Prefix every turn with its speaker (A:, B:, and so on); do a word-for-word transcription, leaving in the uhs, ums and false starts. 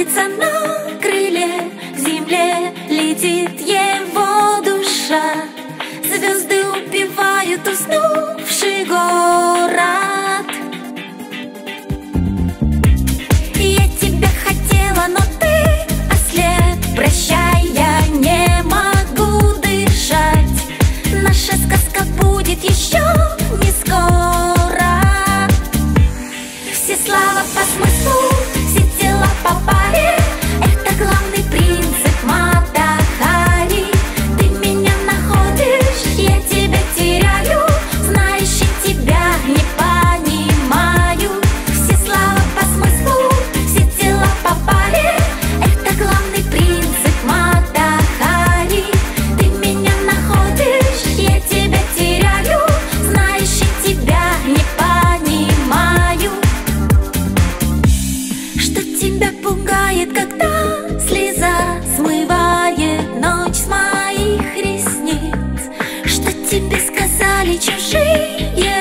A: птица на крыле, к земле летит его душа. Звезды убивают уснувший город. Я тебя хотела, но ты ослеп. Прощай, я не могу дышать. Наша сказка будет еще не скоро. Все слова по смыслу, все дела по паре. Это главный принцип Мата Хари. Ты меня находишь, я тебя теряю. Знаешь, я тебя не понимаю. Все слова по смыслу, все дела по паре. Это главный принцип Мата Хари. Ты меня находишь, я тебя теряю. Знаешь, я тебя не понимаю. Что тебя пугает, когда слеза смывает ночь с моих ресниц? Что тебе сказали чужие